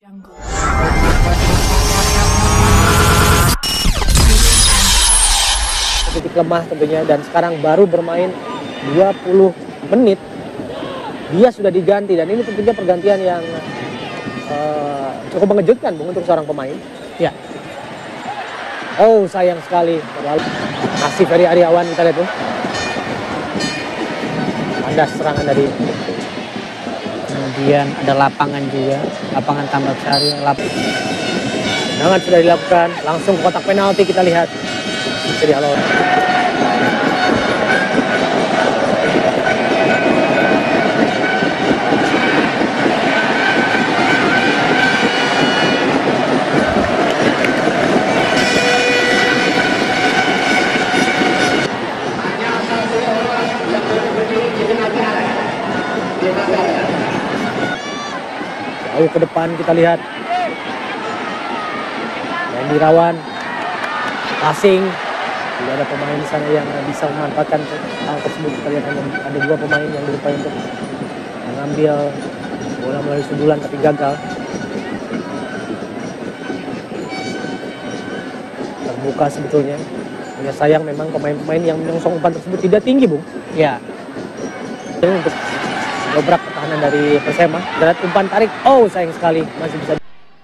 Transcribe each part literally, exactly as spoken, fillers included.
Titik lemah tentunya, dan sekarang baru bermain dua puluh menit dia sudah diganti, dan ini tentunya pergantian yang uh, cukup mengejutkan Bung untuk seorang pemain. Ya. Oh, sayang sekali. Masih Ferry Aryawan, kita lihat tuh. Ada serangan dari. Kemudian ada lapangan juga, lapangan Tambak Sari. Lap... Tendangan sudah dilakukan, langsung ke kotak penalti kita lihat. Jadi halo. Jauh ke depan kita lihat. Dan Irawan passing. Tidak ada pemain di sana yang bisa memanfaatkan hal tersebut. Kita lihat hanya ada dua pemain yang berupaya untuk mengambil bola melalui sundulan tapi gagal. Terbuka sebetulnya. Hanya sayang memang pemain-pemain yang menyongsong umpan tersebut tidak tinggi, Bung. Ya. Untuk dobrak pertahanan dari Persema. Dan umpan tarik. Oh, sayang sekali. Masih bisa.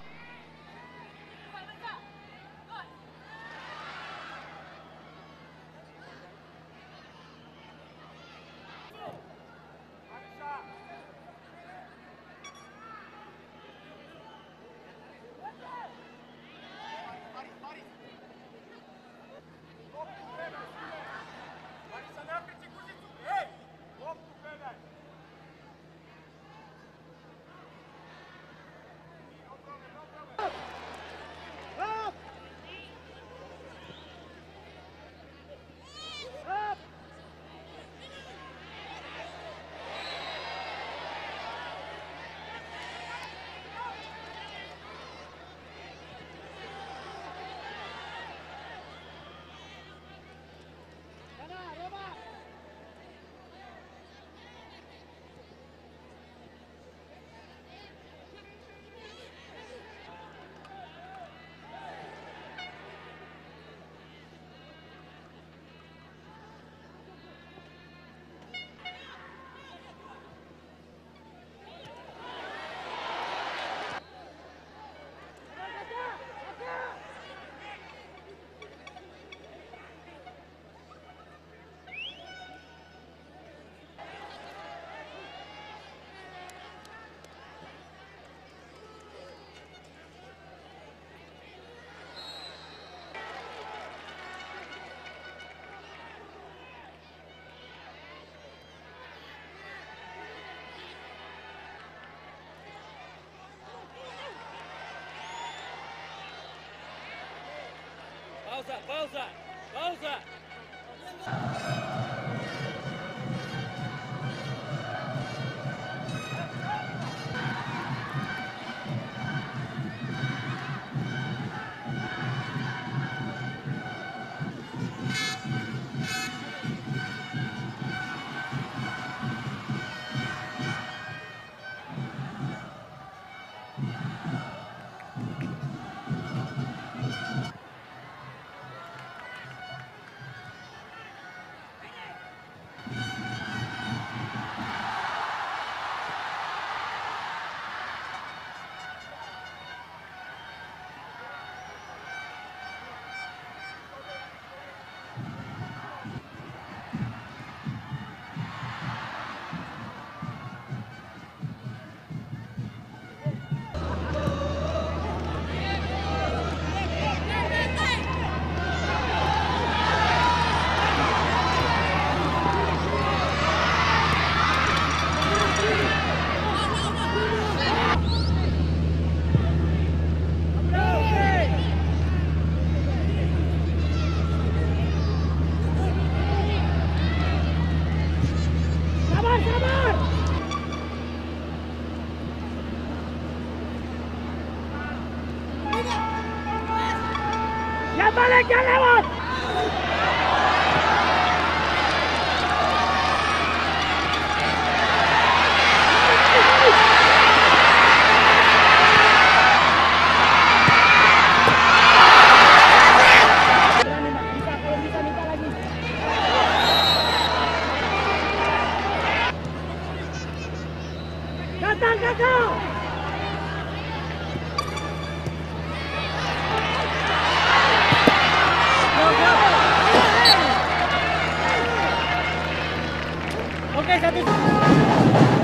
Pausa, pausa, pausa. balik, jangan lewat. datang kakak. Oke, satu.